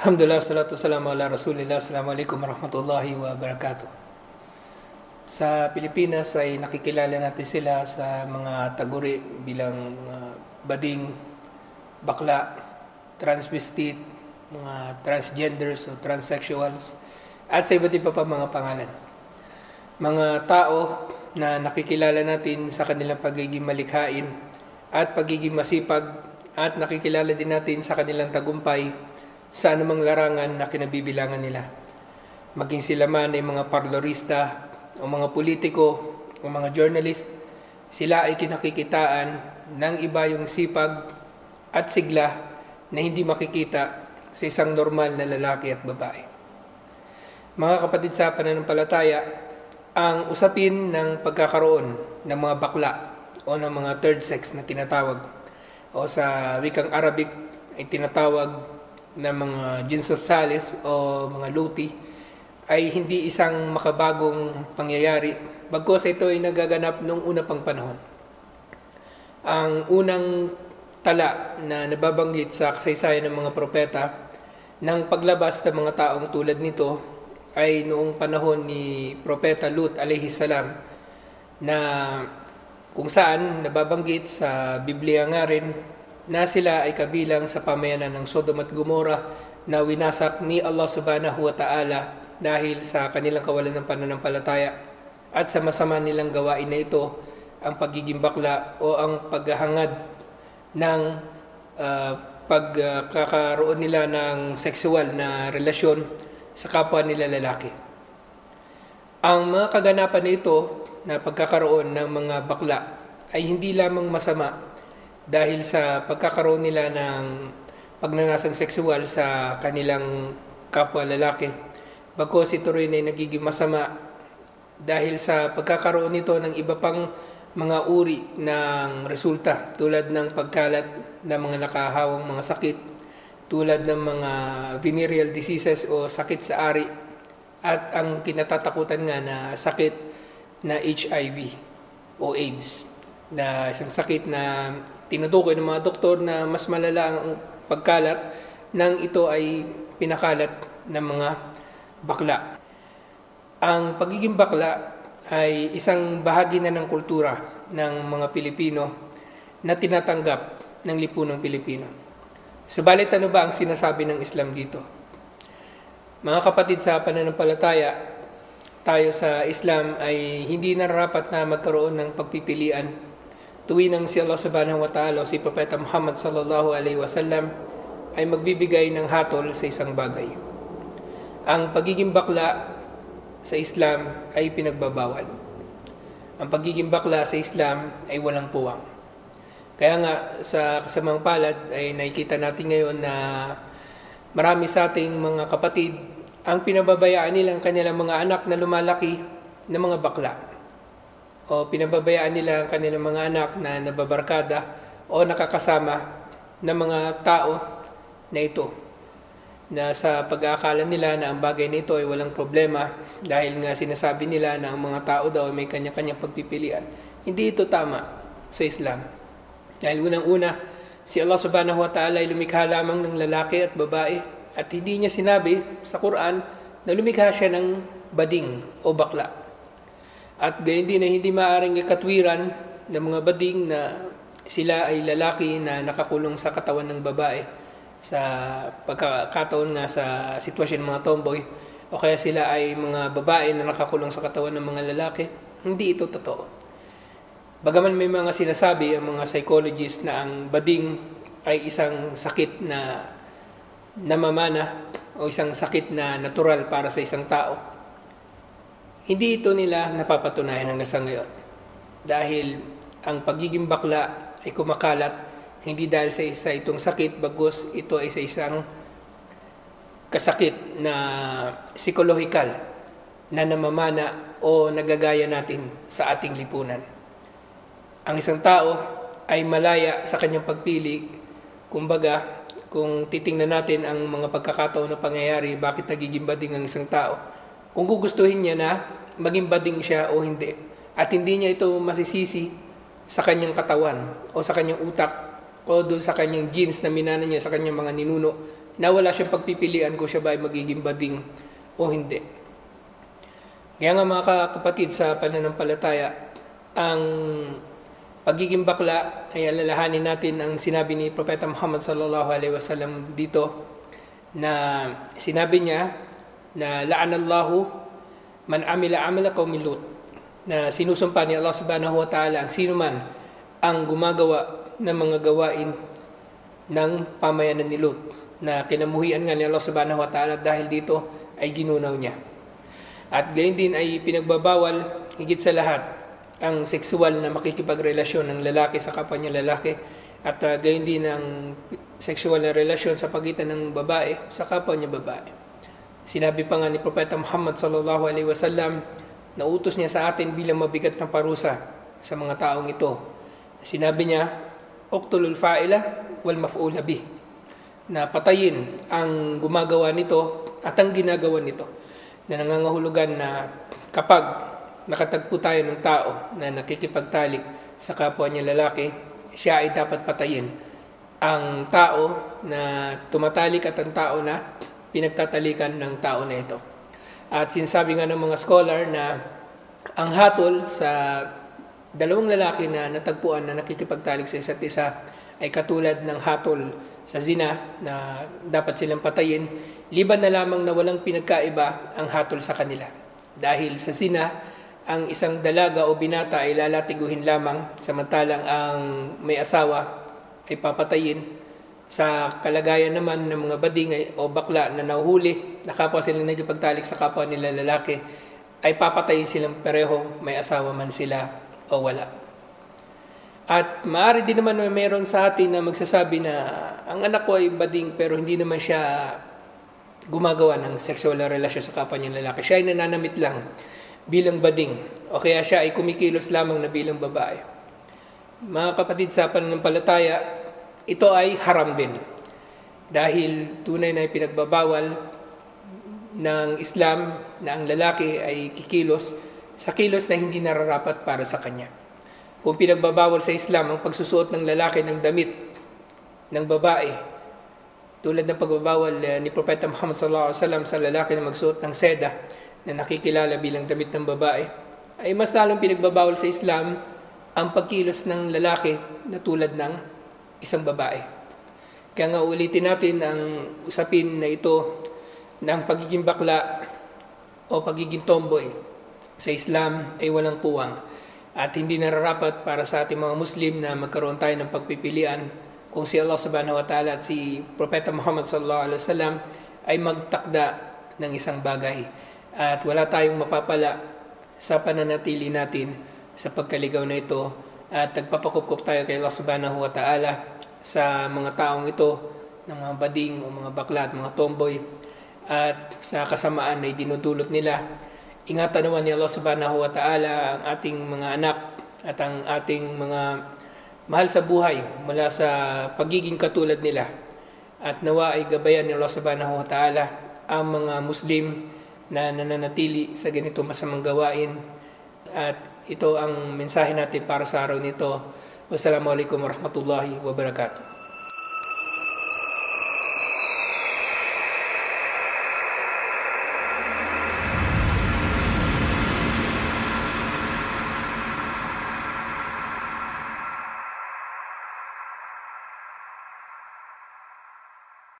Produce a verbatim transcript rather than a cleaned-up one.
Alhamdulillah, salatu wassalamu ala rasulillah. Assalamualaikum warahmatullahi wabarakatuh. Sa Pilipinas ay nakikilala natin sila sa mga taguri bilang mga bading, bakla, transvestite, mga transgenders o transsexuals, at sa iba't iba pa mga pangalan. Mga tao na nakikilala natin sa kanilang pagiging malikhain at pagiging masipag, at nakikilala din natin sa kanilang tagumpay sa anumang larangan na kinabibilangan nila. Maging sila man ay mga parlorista, o mga politiko, o mga journalist, sila ay kinakikitaan ng iba yung sipag at sigla na hindi makikita sa isang normal na lalaki at babae. Mga kapatid sa pananampalataya, ang usapin ng pagkakaroon ng mga bakla o ng mga third sex na tinatawag, o sa wikang Arabic ay tinatawag na mga jinsus thalith o mga luti, ay hindi isang makabagong pangyayari, bagkus ito ay nagaganap noong una pang panahon. Ang unang tala na nababanggit sa kasaysayan ng mga propeta ng paglabas ng mga taong tulad nito ay noong panahon ni Propeta Lut alayhi salam, na kung saan nababanggit sa Biblia nga rin na sila ay kabilang sa pamayanan ng Sodom at Gomorrah na winasak ni Allah subhanahu wa ta'ala dahil sa kanilang kawalan ng pananampalataya at sa masama nilang gawain na ito, ang pagiging bakla o ang paghahangad ng uh, pagkakaroon nila ng sexual na relasyon sa kapwa nila lalaki. Ang mga kaganapan na ito na pagkakaroon ng mga bakla ay hindi lamang masama dahil sa pagkakaroon nila ng pagnanasang sexual sa kanilang kapwa lalaki, bagkus ito rin ay nagiging masama dahil sa pagkakaroon nito ng iba pang mga uri ng resulta, tulad ng pagkalat ng mga nakahawang mga sakit, tulad ng mga venereal diseases o sakit sa ari, at ang kinatatakutan nga na sakit na H I V o AIDS, na isang sakit na tinutukoy ng mga doktor na mas malala ang pagkalat nang ito ay pinakalat ng mga bakla. Ang pagiging bakla ay isang bahagi na ng kultura ng mga Pilipino na tinatanggap ng lipunang Pilipino. Subalit ano ba ang sinasabi ng Islam dito? Mga kapatid sa pananampalataya, tayo sa Islam ay hindi nararapat na magkaroon ng pagpipilian tuwing ang si Allah subhanahu wa ta'ala o si Propeta Muhammad sallallahu alaihi wasallam ay magbibigay ng hatol sa isang bagay. Ang pagiging bakla sa Islam ay pinagbabawal. Ang pagiging bakla sa Islam ay walang puwang. Kaya nga sa kasamang palad ay nakikita natin ngayon na marami sa ating mga kapatid ang pinababayaan nila ang kanilang mga anak na lumalaki na mga bakla, o pinababayaan nila ang kanilang mga anak na nababarkada o nakakasama ng mga tao na ito, na sa pag-aakala nila na ang bagay na ito ay walang problema dahil nga sinasabi nila na ang mga tao daw ay may kanya-kanyang pagpipilian. Hindi ito tama sa Islam. Dahil unang-una, si Allah subhanahu wa ta'ala ay lumikha lamang ng lalaki at babae, at hindi niya sinabi sa Quran na lumikha siya ng bading o bakla. At gayon din na hindi maaaring ikatwiran ng mga bading na sila ay lalaki na nakakulong sa katawan ng babae sa pagkakataon nga sa sitwasyon ng mga tomboy, o kaya sila ay mga babae na nakakulong sa katawan ng mga lalaki. Hindi ito totoo. Bagaman may mga sinasabi ang mga psychologists na ang bading ay isang sakit na namamana o isang sakit na natural para sa isang tao, hindi ito nila napapatunayan hanggang sa ngayon. Dahil ang pagiging bakla ay kumakalat hindi dahil sa isa itong sakit, bagkus ito ay sa isang kasakit na psikolohikal na namamana o nagagaya natin sa ating lipunan. Ang isang tao ay malaya sa kanyang pagpili. Kumbaga, kung titingnan natin ang mga pagkakataon na pangyayari, bakit nagiging bading ang isang tao, kung gugustuhin niya na maging bading siya o hindi, at hindi niya ito masisisi sa kanyang katawan o sa kanyang utak o doon sa kanyang genes na minana niya sa kanyang mga ninuno, na wala siyang pagpipilian kung siya ba ay magiging bading o hindi. Kaya nga mga kapatid, sa pananampalataya, ang pagiging bakla ay alalahanin natin ang sinabi ni Propeta Muhammad sallallahu alaihi wasallam dito, na sinabi niya na la'anallahu man amila amala qaumi Lut, na sinusumpa ni Allah subhanahu wa ta'ala ang sino man ang gumagawa ng mga gawain ng pamayanan ni Lut, na kinamuhian nga ni Allah subhanahu wa ta'ala dahil dito ay ginunaw niya. At gayon din ay pinagbabawal higit sa lahat ang sexual na makikipagrelasyon ng lalaki sa kapwa niya lalaki, at uh, gayon din ang sexual na relasyon sa pagitan ng babae sa kapwa niya babae. Sinabi pa nga ni Propeta Muhammad sallallahu alaihi wasallam na utos niya sa atin bilang mabigat na parusa sa mga taong ito. Sinabi niya, uqtulul fa'ila wal maf'ula bih, na patayin ang gumagawa nito at ang ginagawa nito, na nangangahulugan na kapag nakatagpo tayo ng tao na nakikipagtalik sa kapwa niya lalaki, siya ay dapat patayin ang tao na tumatalik at ang tao na pinagtatalikan ng tao na ito. At sinasabi nga ng mga scholar na ang hatol sa dalawang lalaki na natagpuan na nakikipagtalik sa isa't isa ay katulad ng hatol sa zina, na dapat silang patayin, liban na lamang na walang pinagkaiba ang hatol sa kanila. Dahil sa zina, ang isang dalaga o binata ay lalatiguhin lamang, samantalang ang may asawa ay papatayin. Sa kalagayan naman ng mga bading o bakla na nahuhuli, na kapwa silang nagipagtalik sa kapwa nila lalaki, ay papatayin silang pareho, may asawa man sila o wala. At maaari din naman na meron sa atin na magsasabi na ang anak ko ay bading pero hindi naman siya gumagawa ng sexual na relasyon sa kapwa niya lalaki. Siya ay nananamit lang bilang bading, o kaya siya ay kumikilos lamang na bilang babae. Mga kapatid, sa pananampalataya, ito ay haram din, dahil tunay na pinagbabawal ng Islam na ang lalaki ay kikilos sa kilos na hindi nararapat para sa kanya. Kung pinagbabawal sa Islam ang pagsusuot ng lalaki ng damit ng babae, tulad ng pagbabawal ni Propeta Muhammad sallallahu alaihi wasallam sa lalaki na magsuot ng seda na nakikilala bilang damit ng babae, ay mas lalong pinagbabawal sa Islam ang pagkilos ng lalaki na tulad ng isang babae. Kaya nga ulitin natin ang usapin na ito ng pagiging bakla o pagiging tomboy sa Islam ay walang puwang, at hindi nararapat para sa ating mga Muslim na magkaroon tayo ng pagpipilian kung si Allah subhanahu wa ta'ala at si Propeta Muhammad sallallahu alaihi wasallam ay magtakda ng isang bagay, at wala tayong mapapala sa pananatili natin sa pagkaligaw na ito, at nagpapakupkup tayo kay Allah subhanahu wa ta'ala sa mga taong ito, ng mga bading o mga bakla at mga tomboy, at sa kasamaan na dinudulot nila. Ingatan naman ni Allah subhanahu wa ta'ala ang ating mga anak at ang ating mga mahal sa buhay mula sa pagiging katulad nila, at nawa ay gabayan ni Allah subhanahu wa ta'ala ang mga Muslim na nananatili sa ganito masamang gawain. At ito ang mensahe natin para sa araw nito. Wassalamualaikum warahmatullahi wabarakatuh.